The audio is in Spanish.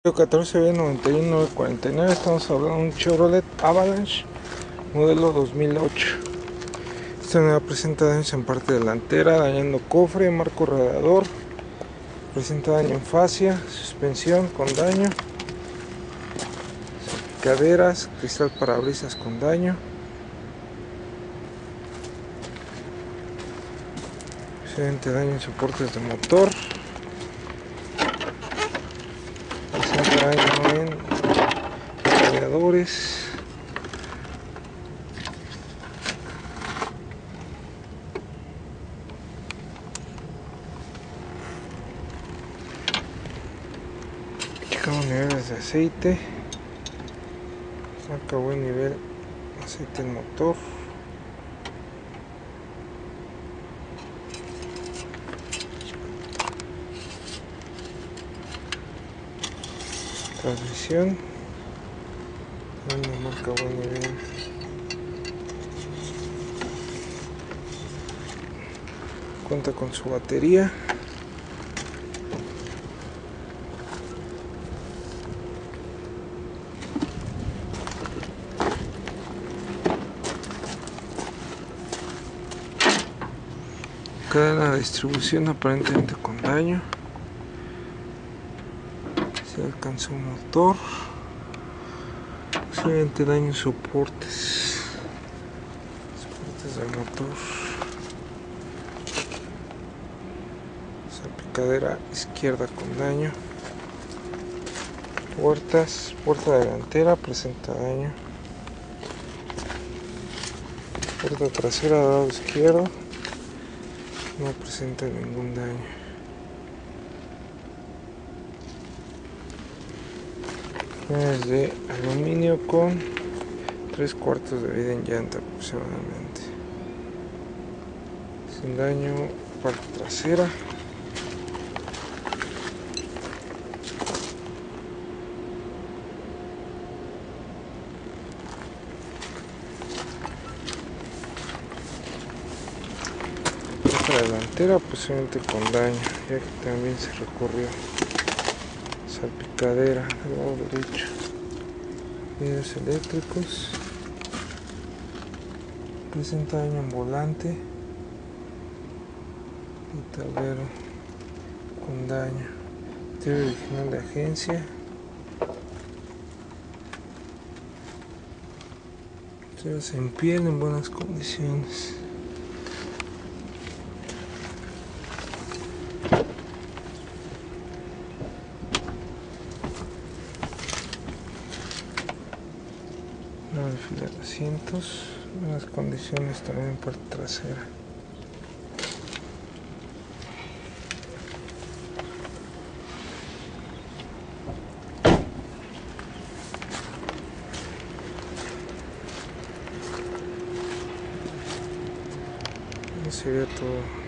14B91949. Estamos hablando de un Chevrolet Avalanche modelo 2008. Esta unidad presenta daños en parte delantera, dañando cofre, marco radiador, presenta daño en fascia, suspensión con daño, salpicaderas, cristal parabrisas con daño, evidente daño en soportes de motor, presenta daño en radiadores, checamos niveles de aceite, marca buen nivel de aceite en motor, transmisión, una marca buen nivel, cuenta con su batería, cadena de distribución aparentemente con daño, se alcanzó un motor, posiblemente daño en soportes del motor, salpicadera izquierda con daño, puerta delantera presenta daño, puerta trasera del lado izquierdo no presenta ningún daño. Es de aluminio con 3/4 de vida en llanta aproximadamente. Sin daño, parte trasera. Puerta delantera posiblemente con daño, ya que también se recorrió. Salpicadera del lado derecho, vidrios eléctricos, presenta daño en volante y tablero con daño, interior original de agencia, interiores en piel en buenas condiciones. El fila de asientos, buenas condiciones también en parte trasera. Eso sería todo.